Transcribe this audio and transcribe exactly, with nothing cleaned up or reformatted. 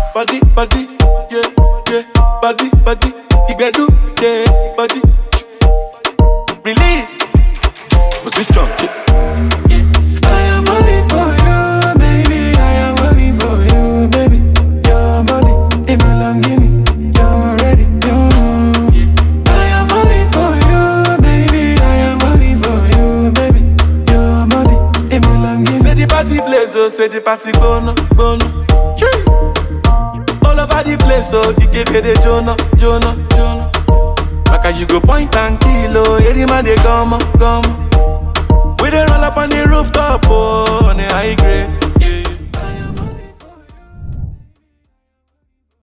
body, body, yeah, yeah, body, body, Ibedu, yeah, body. Release, was it strong, yeah. I am falling for you, baby. I am falling for you, baby. Your body, it belongs to me. You're ready, yeah. I am falling for you, baby. I am falling for you, baby. Your body, it belongs to me. Say the party blaze, oh, say the party gonna, gonna. All over the place, so you can be the Jonah, Jonah, Jonah. Like you go point and kill, oh, yeah, the man they come, come. We they roll up on the rooftop, oh, on the high grade.